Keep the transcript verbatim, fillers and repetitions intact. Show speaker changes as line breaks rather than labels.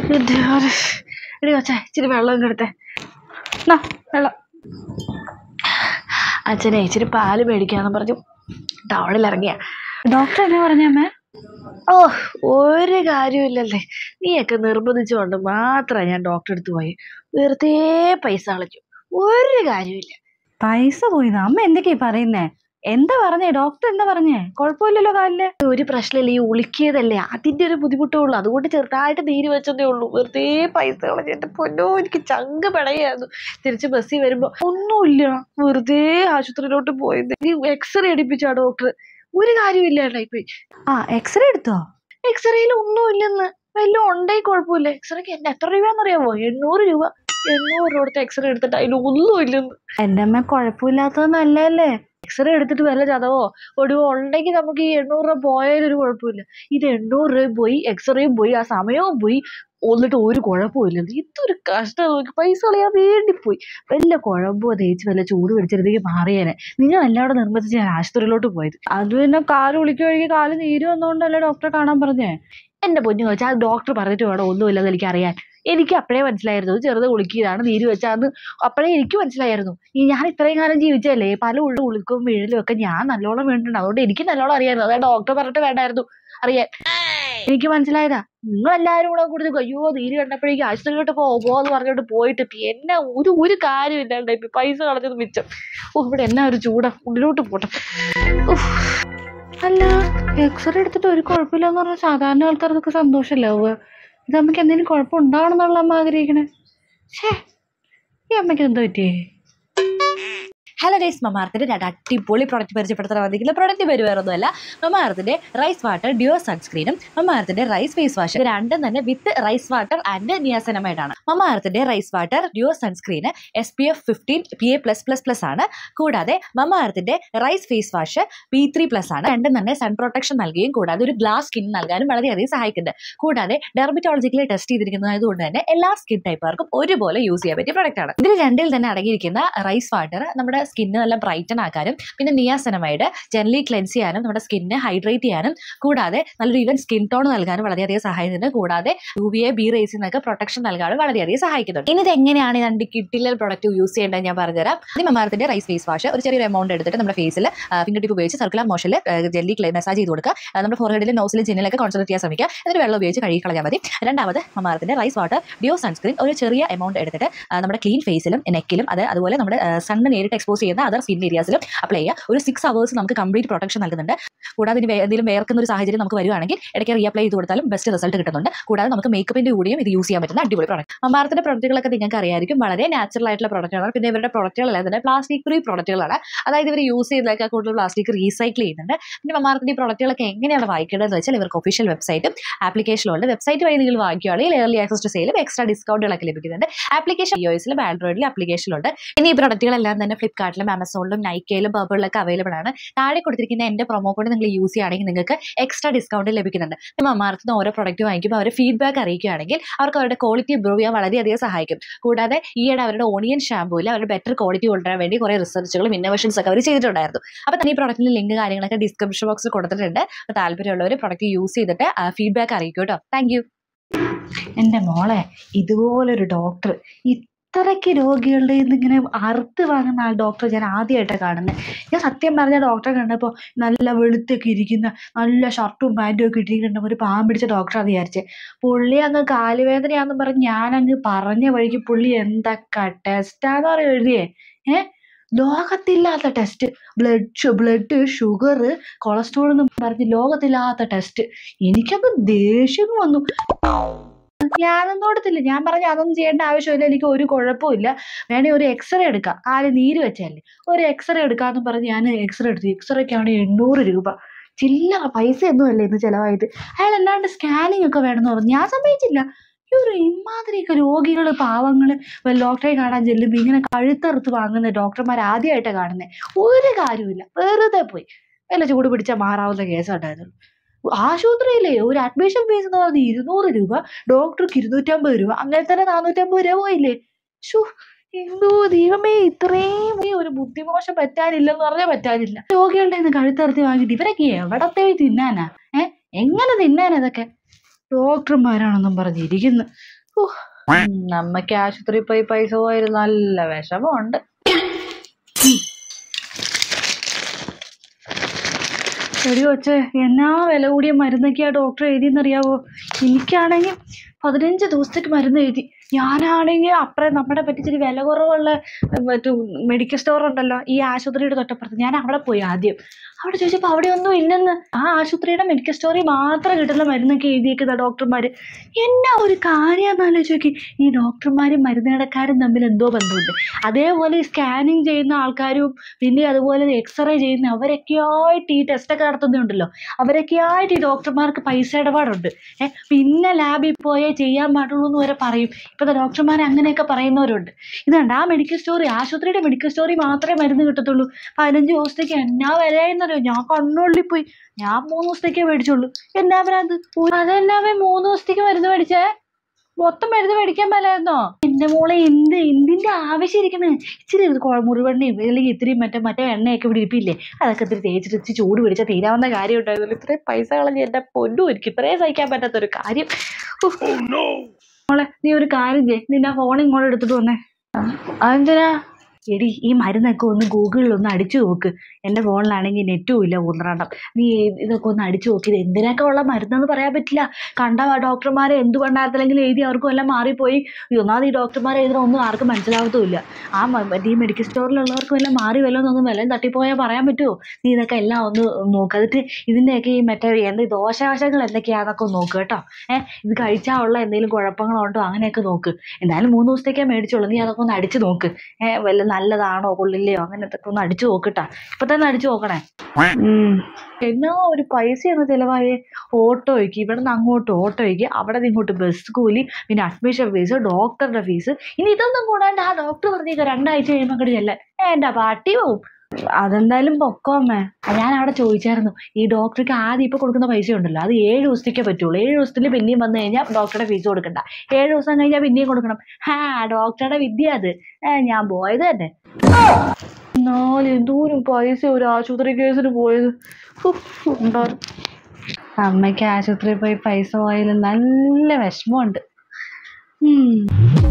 എടി കൊച്ചേ ഇച്ചിരി വെള്ളം കെടുത്തേ. വെള്ളം. അച്ഛനെ ഇച്ചിരി പാല് മേടിക്കാന്ന് പറഞ്ഞു ടൗണിൽ ഇറങ്ങിയ.
ഡോക്ടർ എന്നാ പറഞ്ഞ അമ്മ?
ഓ ഒരു കാര്യമില്ലല്ലേ, നീയൊക്കെ നിർബന്ധിച്ചുകൊണ്ട് മാത്രമാണ് ഞാൻ ഡോക്ടറെ അടുത്ത് പോയി. വെറുതെ പൈസ കളഞ്ഞു, ഒരു കാര്യമില്ല.
പൈസ പോയിന്ന് അമ്മ എന്തൊക്കെയാ പറയുന്നേ? എന്താ പറഞ്ഞേ? ഡോക്ടർ എന്താ പറഞ്ഞേ? കുഴപ്പമില്ലല്ലോ കാലില്?
ഒരു പ്രശ്നമില്ല, ഈ ഉളുക്കിയതല്ലേ അതിന്റെ ഒരു ബുദ്ധിമുട്ടേ ഉള്ളൂ, അതുകൊണ്ട് ചെറുതായിട്ട് നീര് വെച്ചതേ ഉള്ളൂ. വെറുതെ പൈസ കളഞ്ഞു. എന്റെ പൊന്നോ, എനിക്ക് ചങ്ക് പിടയായിരുന്നു. തിരിച്ച് ബസ്സിൽ വരുമ്പോ ഒന്നുമില്ല, വെറുതെ ആശുപത്രിയിലോട്ട് പോയത്. ഈ എക്സ്റേ എടുപ്പിച്ചാ ഡോക്ടർ, ഒരു കാര്യമില്ലാണ്ടായി പോയി.
ആ എക്സ്റേ എടുത്തോ?
എക്സ്റേയിൽ ഒന്നും ഇല്ലെന്ന്. വല്ലതും ഉണ്ടെങ്കിൽ കുഴപ്പമില്ല. എക്സ്റേക്ക് എന്നെ എത്ര രൂപയാണെന്നറിയാമോ? എണ്ണൂറ് രൂപ. എണ്ണൂറ് രൂപ കൊടുത്ത് എക്സ്റേ എടുത്തിട്ട് അതിൽ ഒന്നും ഇല്ലെന്ന്.
എന്റെ അമ്മ കുഴപ്പമില്ലാത്തത് നല്ലതല്ലേ?
എക്സ്റേ എടുത്തിട്ട് വല്ല ചതവോ ഒടിവോ ഉണ്ടെങ്കിൽ നമുക്ക് ഈ എണ്ണൂറ് രൂപ പോയാലൊരു കുഴപ്പമില്ല. ഇത് എണ്ണൂറ് രൂപയും പോയി, എക്സ്റേയും പോയി, ആ സമയവും പോയി, എന്നിട്ട് ഒരു കുഴപ്പമില്ല. ഇതൊരു കഷ്ടം. നോക്കി പൈസ കളയാൻ വേണ്ടി പോയി. വല്ല കുഴമ്പോ തേച്ച് വല്ല ചൂട് പിടിച്ചിരുന്നെങ്കിൽ മാറിയേനെ. നിങ്ങൾ എല്ലാവരും നിർബന്ധിച്ച് ഞാൻ ആശുപത്രിയിലോട്ട് പോയത്.
അത് പിന്നെ കാല് ഒളിക്കുകഴുകി കാല് നീര് വന്നോണ്ടല്ലേ ഡോക്ടറെ കാണാൻ പറഞ്ഞേ?
എന്റെ പൊന്നു വെച്ചാൽ അത് ഡോക്ടർ പറഞ്ഞിട്ട് വേണം ഒന്നുമില്ലെന്ന് എനിക്ക് അറിയാൻ. എനിക്ക് അപ്പോഴേ മനസ്സിലായിരുന്നു ചെറുത് ഉളുക്കിയതാണ്, നീര് വെച്ചാന്ന് അപ്പോഴേ എനിക്ക് മനസ്സിലായിരുന്നു. ഈ ഞാൻ ഇത്രയും കാലം ജീവിച്ചല്ലേ, പല ഉള്ളു ഉളുക്കും വീഴലും ഒക്കെ ഞാൻ നല്ലോണം വീണിട്ടുണ്ട്. അതുകൊണ്ട് എനിക്ക് നല്ലോണം അറിയായിരുന്നു. അതായത് ഡോക്ടർ പറഞ്ഞിട്ട് വേണ്ടായിരുന്നു അറിയാൻ. എനിക്ക് മനസ്സിലായതാ. നിങ്ങളെല്ലാവരും കൂടെ കൊടുത്ത് അയ്യോ നീര് കണ്ടപ്പോഴേക്കും ആശുപത്രിയിലോട്ട് പോ പോന്ന് പറഞ്ഞിട്ട് പോയിട്ട് എന്നെ ഒരു ഒരു കാര്യം ഇല്ലാണ്ട് ഇപ്പൊ പൈസ കളഞ്ഞത് മിച്ചം. ഓ ഇവിടെ എന്നാ ഒരു ചൂടാ, ഉള്ളിലോട്ട് പോട്ടെ.
അല്ല, എക്സ്റേ എടുത്തിട്ട് ഒരു കുഴപ്പമില്ലെന്ന് പറഞ്ഞാൽ സാധാരണ ആൾക്കാർക്കൊക്കെ സന്തോഷമല്ലാവുക. ഇത് അമ്മയ്ക്ക് എന്തെങ്കിലും കുഴപ്പം ഉണ്ടാവണമെന്നുള്ള അമ്മ ആഗ്രഹിക്കണേ. ഷേ, ഈ അമ്മയ്ക്ക് എന്താ പറ്റിയേ?
ഹലോ ഗൈസ്, മമാർത്തിന്റെ രണ്ട് അടിപൊളി പ്രൊഡക്റ്റ് പരിചയപ്പെടുത്താൻ വന്നിരിക്കുന്ന പ്രൊഡക്റ്റ് പേര് വേറെ ഒന്നുമല്ല, മമാർത്തിന്റെ റൈസ് വാട്ടർ ഡ്യുവോ സൺസ്ക്രീനും മമാർത്തിന്റെ റൈസ് ഫേസ് വാഷ്. ഇത് രണ്ടും തന്നെ വിത്ത് റൈസ് വാട്ടർ ആൻഡ് നിയാസനമൈഡാണ്. മമാർത്തിന്റെ rice water duo sunscreen S P F fifteen P A plus plus plus ആണ്. കൂടാതെ മമാർത്തിന്റെ rice face wash P three plus ആണ്. രണ്ടും തന്നെ സൺ പ്രൊട്ടക്ഷൻ നൽകുകയും കൂടാതെ ഒരു ഗ്ലാസ് സ്കിൻ നൽകാനും വളരെയധികം സഹായിക്കുന്നുണ്ട്. കൂടാതെ ഡെർമറ്റോളജിക്കലി ടെസ്റ്റ് ചെയ്തിരിക്കുന്നതുകൊണ്ട് തന്നെ എല്ലാ സ്കിൻ ടൈപ്പുകാർക്കും ഒരുപോലെ യൂസ് ചെയ്യാൻ പറ്റിയ പ്രൊഡക്റ്റ് ആണ്. ഇതിൽ രണ്ടിൽ തന്നെ അടങ്ങിയിരിക്കുന്ന റൈസ് വാട്ടർ നമ്മുടെ സ്കിന്ന് നല്ല ബ്രൈറ്റൻ ആക്കാനും പിന്നെ നിയാസനമൈഡ് ജെൻലി ക്ലെൻസ് ചെയ്യാനും നമ്മുടെ സ്കിന്നെ ഹൈഡ്രേറ്റ് ചെയ്യാനും കൂടാതെ നല്ലൊരു ഈവൻ സ്കിൻ ടോൺ നൽകാനും വളരെയധികം സഹായിക്കുന്നുണ്ട്. കൂടാതെ യു വി എ ബി റേസിൽ നിന്നൊക്കെ പ്രൊട്ടക്ഷൻ നൽകാനും വളരെയധികം സഹായിക്കുന്നുണ്ട്. ഇനി ഇത് എങ്ങനെയാണ് ഈ രണ്ട് കിട്ടില്ല പ്രൊഡക്റ്റ് യൂസ് ചെയ്യേണ്ടത് ഞാൻ പറഞ്ഞുതരാം. ഈ മമാർത്തിന്റെ റൈസ് ഫേസ് വാഷ് ഒരു ചെറിയൊരു എമൗണ്ട് എടുത്തിട്ട് നമ്മുടെ ഫേസിൽ ഫിംഗർ ടിപ്പ് ഉപയോഗിച്ച് സർക്കുലർ മോഷനിൽ ജെല്ലി ക്ലേ മസാജ് ചെയ്ത് കൊടുക്കുക. നമ്മുടെ ഫോർഹെഡിലും നോസിലും ചിന്നിലൊക്കെ കോൺസെൻട്രേറ്റ് ചെയ്യാൻ ശ്രമിക്കുക. എന്നിട്ട് വെള്ളം ഉപയോഗിച്ച് കഴുകി കളഞ്ഞാൽ മതി. രണ്ടാമത് മമാർത്തിന്റെ റൈസ് വാട്ടർ ഡ്യുവോ സൺസ്ക്രീൻ ഒരു ചെറിയ എമൗണ്ട് എടുത്തിട്ട് നമ്മുടെ ക്ലീൻ ഫേസിലും നെക്കിലും അത് അതുപോലെ നമ്മുടെ സണ്ണ് നേരിട്ട് എക്സ്പോസ് ചെയ്യുന്ന അതർ സ്കിൻ ഏരിയാസിലും അപ്ലൈ ചെയ്യുക. ഒരു സിക്സ് അവേഴ്സ് നമുക്ക് കംപ്ലീറ്റ് പ്രൊട്ടക്ഷൻ നൽകുന്നുണ്ട്. കൂടാതെ ഇനി എന്തെങ്കിലും വേർക്കുന്ന ഒരു സാഹചര്യം നമുക്ക് വരുവാണെങ്കിൽ ഇടയ്ക്ക് റീ അപ്ലൈ ചെയ്ത് കൊടുത്താലും ബെസ്റ്റ് റിസൾട്ട് കിട്ടുന്നുണ്ട്. കൂടാതെ നമുക്ക് മേക്കപ്പിന്റെ കൂടിയും ഇത് യൂസ് ചെയ്യാൻ പറ്റുന്ന അടിപൊളി പ്രോഡക്റ്റ്. മമാർത്തിന്റെ പ്രൊഡക്റ്റുകളൊക്കെ നിങ്ങൾക്ക് അറിയായിരിക്കും, വളരെ നാച്ചുറൽ ആയിട്ടുള്ള പ്രൊഡക്റ്റുകളാണ്. പിന്നെ ഇവരുടെ പ്രൊഡക്റ്റുകളെല്ലാം തന്നെ പ്ലാസ്റ്റിക് ഫ്രീ പ്രൊഡക്റ്റുകളാണ്. അതായത് ഇവർ യൂസ് ചെയ്തതൊക്കെ കൂടുതൽ പ്ലാസ്റ്റിക് റീസൈക്കിൾ ചെയ്യുന്നുണ്ട്. പിന്നെ മമാർത്തിന്റെ ഈ പ്രൊഡക്റ്റുകളൊക്കെ എങ്ങനെയാണ് വായിക്കേണ്ടതെന്ന് വെച്ചാൽ ഇവർക്ക് ഒഫീഷ്യൽ വെബ്സൈറ്റും ആപ്ലിക്കേഷനുണ്ട്. വെബ്സൈറ്റ് വഴി നിങ്ങൾ വാങ്ങിക്കുകയാണെങ്കിൽ ഏർലി ആക്സസ് ടു സെയിലും എക്സ്ട്രാ ഡിസ്കൗണ്ടുകളൊക്കെ ലഭിക്കുന്നുണ്ട്. ആപ്ലിക്കേഷൻ ഐഒഎസിലും ആൻഡ്രോയിഡിലും ആപ്ലിക്കേഷനുണ്ട്. ഇനി ഈ പ്രൊഡക്റ്റുകളെല്ലാം തന്നെ ഫ്ലിപ്കാർട്ടിലും ആമസോണിലും നൈക്കയിലും പർപ്പിളിലൊക്കെ അവൈലബിൾ ആണ്. താഴെ കൊടുത്തിരിക്കുന്ന എന്റെ പ്രൊമോ കോഡ് നിങ്ങൾ യൂസ് ചെയ്യുകയാണെങ്കിൽ നിങ്ങൾക്ക് എക്സ്ട്രാ ഡിസ്കൗണ്ട് ലഭിക്കുന്നുണ്ട്. മമാർത്തുനിന്ന് ഓരോ പ്രൊഡക്റ്റ് വാങ്ങിക്കുമ്പോൾ അവർ ഫീഡ്ബാക്ക് അറിയിക്കുകയാണെങ്കിൽ അവർക്ക് അവരുടെ ക്വാളിറ്റി ഇംപ്രൂവ് ചെയ്യാൻ വളരെയധികം സഹായിക്കും. കൂടാതെ ഈയിടെ അവരുടെ ഓണിയൻ ഷാമ്പൂയിൽ അവരുടെ ബെറ്റർ ക്വാളിറ്റി കൊണ്ടുവരാൻ വേണ്ടി കുറേ റിസർച്ചുകളും ഇന്നോവേഷൻസ് ഒക്കെ അവർ ചെയ്തിട്ടുണ്ടായിരുന്നു. അപ്പോൾ തന്നെ ഈ പ്രൊഡക്റ്റിന്റെ ലിങ്ക് കാര്യങ്ങളൊക്കെ ഡിസ്ക്രിപ്ഷൻ ബോക്സിൽ കൊടുത്തിട്ടുണ്ട്. അപ്പോൾ താല്പര്യമുള്ളവർ പ്രൊഡക്റ്റ് യൂസ് ചെയ്തിട്ട് ഫീഡ്ബാക്ക് അറിയിക്കും കേട്ടോ. Thank you.
എൻ്റെ മോളെ, ഇതുപോലൊരു ഡോക്ടർ ഇത്രയ്ക്ക് രോഗികളുടെ ഇങ്ങനെ അറുത്ത് വാങ്ങുന്ന ആ ഡോക്ടർ ഞാൻ ആദ്യമായിട്ടാണ് കാണുന്നത്. ഞാൻ സത്യം പറഞ്ഞ ഡോക്ടറെ കണ്ടപ്പോൾ നല്ല വെളുത്തൊക്കെ ഇരിക്കുന്ന നല്ല ഷർട്ടും പാൻറ്റും ഒക്കെ ഇട്ടിരിക്കുന്ന ഒരു പാവം പിടിച്ച ഡോക്ടറാണ് വിചാരിച്ചത്. പുള്ളി അങ്ങ് കാലുവേദനയാണെന്ന് പറഞ്ഞ് ഞാനങ്ങ് പറഞ്ഞ വഴിക്ക് പുള്ളി എന്തൊക്കെ ടെസ്റ്റാന്ന് പറയും എഴുതിയേ. ഏഹ് ലോകത്തില്ലാത്ത test, blood blood sugar cholesterol എന്നും പറഞ്ഞ് ലോകത്തില്ലാത്ത ടെസ്റ്റ്. എനിക്കങ്ങ് ദേഷ്യം വന്നു. ഞാനൊന്നും കൊടുത്തില്ല. ഞാൻ പറഞ്ഞു അതൊന്നും ചെയ്യേണ്ട ആവശ്യമില്ല, എനിക്ക് ഒരു കുഴപ്പമില്ല, വേണേ ഒരു എക്സ്റേ എടുക്കാം, കാല് നീര് വെച്ചല്ലേ, ഒരു എക്സ്റേ എടുക്കാമെന്ന് പറഞ്ഞ് ഞാൻ എക്സ്റേ എടുത്തു. എക്സ്റേക്കാണ് എണ്ണൂറ് രൂപ. ചില്ലറ പൈസയൊന്നും അല്ലേ ഇന്ന് ചിലവായത്. അയാൾ അല്ലാണ്ട് സ്കാനിങ് ഒക്കെ വേണമെന്ന് പറഞ്ഞു. ഞാൻ സമ്മതിച്ചില്ല. ഈ ഒരു ഇമാതിരിയൊക്കെ രോഗികൾ പാവങ്ങൾ ഡോക്ടറെ കാണാൻ ചെല്ലുമ്പോൾ ഇങ്ങനെ കഴുത്തറുത്ത് വാങ്ങുന്ന ഡോക്ടർമാർ ആദ്യമായിട്ടാണ് കാണുന്നത്. ഒരു കാര്യമില്ല, വെറുതെ പോയി വല്ല ചൂട് പിടിച്ചാൽ മാറാവുന്ന കേസുണ്ടായിരുന്നു. ആശുപത്രിയിലെ ഒരു അഡ്മിഷൻ ഫീസ് എന്ന് പറഞ്ഞാൽ ഇരുന്നൂറ് രൂപ, ഡോക്ടർക്ക് ഇരുന്നൂറ്റമ്പത് രൂപ, അങ്ങനെ തന്നെ നാനൂറ്റമ്പത് രൂപ പോയില്ലേ. ഷൂ, എന്തോ ദൈവമേ, ഇത്രയും ഒരു ബുദ്ധിമോശം പറ്റാനില്ലെന്ന് പറഞ്ഞാൽ പറ്റാനില്ല. രോഗികളുടെ നിന്ന് കഴുത്തറുത്തി വാങ്ങിയിട്ട് ഇവരൊക്കെ എവിടത്തെ തിന്നാനാ? ഏഹ് എങ്ങനെ തിന്നാനാ ഇതൊക്കെ? ഡോക്ടർമാരാണെന്നും പറഞ്ഞിരിക്കുന്നു. നമ്മക്ക് ആശുപത്രി പോയി പൈസ പോയാൽ നല്ല വിഷമമുണ്ട്. എടി കൊച്ചേ, എന്നാ വില കൂടിയ മരുന്നൊക്കെയാ ഡോക്ടർ എഴുതിയെന്നറിയാവോ? എനിക്കാണെങ്കിൽ പതിനഞ്ച് ദിവസത്തേക്ക് മരുന്ന് എഴുതി. ഞാനാണെങ്കിൽ അപ്പുറം നമ്മുടെ പറ്റിച്ചിരി വില കുറവുള്ള മറ്റു മെഡിക്കൽ സ്റ്റോർ ഉണ്ടല്ലോ ഈ ആശുപത്രിയുടെ തൊട്ടപ്പുറത്ത്, ഞാൻ അവിടെ പോയി ആദ്യം. അവിടെ ചോദിച്ചപ്പോൾ അവിടെ ഒന്നും ഇല്ലെന്ന്. ആ ആശുപത്രിയുടെ മെഡിക്കൽ സ്റ്റോറിൽ മാത്രം കിട്ടുന്ന മരുന്നൊക്കെ എഴുതിയേക്കുന്ന ഡോക്ടർമാർ. എന്നാ ഒരു കാര്യമെന്ന് ആലോചിച്ച് നോക്കി. ഈ ഡോക്ടർമാരും മരുന്ന് കടക്കാരും തമ്മിൽ എന്തോ ബന്ധമുണ്ട്. അതേപോലെ ഈ സ്കാനിങ് ചെയ്യുന്ന ആൾക്കാരും പിന്നെ അതുപോലെ എക്സ്റേ ചെയ്യുന്ന അവരൊക്കെയായിട്ട് ഈ ടെസ്റ്റൊക്കെ നടത്തുന്നുണ്ടല്ലോ, അവരൊക്കെയായിട്ട് ഈ ഡോക്ടർമാർക്ക് പൈസ ഇടപാടുണ്ട്. ഏഹ് പിന്നെ ലാബിൽ പോയേ ചെയ്യാൻ പാടുള്ളൂ എന്ന് വരെ പറയും. ഇപ്പോഴത്തെ ഡോക്ടർമാർ അങ്ങനെയൊക്കെ പറയുന്നവരുണ്ട്. ഇതുണ്ട് ആ മെഡിക്കൽ സ്റ്റോറി, ആശുപത്രിയുടെ മെഡിക്കൽ സ്റ്റോറിൽ മാത്രമേ മരുന്ന് കിട്ടത്തുള്ളൂ. പതിനഞ്ച് ദിവസത്തേക്ക് എന്നാ വിലയെന്നറിയോ? ഞാൻ കണ്ണുള്ളിപ്പോയി. ഞാൻ മൂന്ന് ദിവസത്തേക്കേ മേടിച്ചുള്ളൂ. എന്നാ ഭ്രാന്ത്! അതെന്നാവേ മൂന്ന് ദിവസത്തേക്ക് മരുന്ന് മേടിച്ചേ? മൊത്തം മരുന്ന് മേടിക്കാൻ മേലായിരുന്നോ? എന്റെ മോളെ, എന്ത് എന്തിന്റെ ആവശ്യം ഇരിക്കണേ? ഇച്ചിരി മുറിവെണ്ണയും അല്ലെങ്കിൽ ഇത്തിരി മറ്റേ മറ്റേ എണ്ണയൊക്കെ ഇവിടെ ഇരിപ്പില്ലേ, അതൊക്കെ ഇത്തിരി തേച്ചിട്ട് ഇച്ചിരി ചൂട് പിടിച്ചാൽ തീരാവുന്ന കാര്യം ഉണ്ടായിരുന്നല്ലോ. ഇത്രയും പൈസ കളഞ്ഞ് എന്റെ പൊന്നും, എനിക്ക് ഇത്രയും സഹിക്കാൻ പറ്റാത്തൊരു കാര്യം. മോളെ, നീ ഒരു കാര്യം ചെയ്യ്, നിന്നെ ഫോൺ ഇങ്ങോട്ട് എടുത്തിട്ട് വന്നേ. അതെന്തിനാ? എടി, ഈ മരുന്നൊക്കെ ഒന്ന് ഗൂഗിളിലൊന്ന് അടിച്ചു നോക്ക്. എൻ്റെ ഫോണിലാണെങ്കിൽ നെറ്റും ഇല്ല ഒന്നരണ്ടെണ്ണം. നീ ഇതൊക്കെ ഒന്ന് അടിച്ചു നോക്കി. ഇത് എന്തിനൊക്കെ ഉള്ള മരുന്നെന്ന് പറയാൻ പറ്റില്ല. കണ്ട ഡോക്ടർമാരെ എന്ത് കണ്ടായിരുന്നില്ലെങ്കിൽ എഴുതി അവർക്കും എല്ലാം മാറിപ്പോയി. ഒന്നാമത് ഈ ഡോക്ടർമാരെ എഴുതുന്നൊന്നും ആർക്കും മനസ്സിലാവത്തുമില്ല. ആ ഈ മെഡിക്കൽ സ്റ്റോറിലുള്ളവർക്കും എല്ലാം മാറി വല്ലതൊന്നും വിലയും തട്ടിപ്പോയാൽ പറയാൻ പറ്റുമോ? നീ ഇതൊക്കെ എല്ലാം ഒന്ന് നോക്കുക. എന്നിട്ട് ഇതിൻ്റെയൊക്കെ ഈ മറ്റേ എന്ത് ദോഷവശങ്ങൾ എന്തൊക്കെയാണെന്നൊക്കെ നോക്കുക കേട്ടോ. ഏഹ് ഇത് കഴിച്ചാൽ ഉള്ള എന്തെങ്കിലും കുഴപ്പങ്ങളുണ്ടോ അങ്ങനെയൊക്കെ നോക്ക്. എന്തായാലും മൂന്ന് ദിവസത്തേക്കേ മേടിച്ചോളൂ. നീ അതൊക്കെ ഒന്ന് അടിച്ചു നോക്ക്. ഏഹ് വല്ല നല്ലതാണോ കൊള്ളില്ലയോ അങ്ങനത്തെ ഒന്ന് അടിച്ചു നോക്കട്ടാ. ഇപ്പൊ തന്നെ അടിച്ചു നോക്കണേ. ഉം എന്നാ ഒരു പൈസയൊന്ന് ചിലവായേ. ഓട്ടോയ്ക്ക് ഇവിടെ നിന്ന് അങ്ങോട്ട് ഓട്ടോയ്ക്ക്, അവിടെ നിന്ന് ഇങ്ങോട്ട് ബസ് കൂലി, പിന്നെ അഡ്മിഷൻ ഫീസ്, ഡോക്ടറുടെ ഫീസ്. ഇനി ഇതൊന്നും കൂടാണ്ട് ആ ഡോക്ടർ പറഞ്ഞേക്ക രണ്ടാഴ്ച കഴിയുമ്പോൾ അങ്ങോട്ട് ചെല്ലാൻ. എൻ്റെ പാട്ടി പോവും. അതെന്തായാലും പൊക്കോമ്മേ. ഞാൻ അവിടെ ചോദിച്ചായിരുന്നു, ഈ ഡോക്ടർക്ക് ആദ്യം ഇപ്പൊ കൊടുക്കുന്ന പൈസ ഉണ്ടല്ലോ അത് ഏഴ് ദിവസത്തേക്കേ പറ്റുള്ളൂ. ഏഴ് ദിവസത്തിൽ പിന്നെയും വന്നു കഴിഞ്ഞാൽ ഡോക്ടറുടെ ഫീസ് കൊടുക്കണ്ട. ഏഴ് ദിവസം കഴിഞ്ഞാൽ പിന്നെയും കൊടുക്കണം. ഹാ ഡോക്ടറുടെ വിദ്യ അത്. ഞാൻ പോയത് തന്നെ. നാല് എന്തോരം പൈസ ഒരു ആശുപത്രി കേസിന് പോയത് ഉണ്ടായിരുന്നു. അമ്മയ്ക്ക് ആശുപത്രിയിൽ പോയി പൈസ പോയാലും നല്ല വിഷമമുണ്ട്. ഉം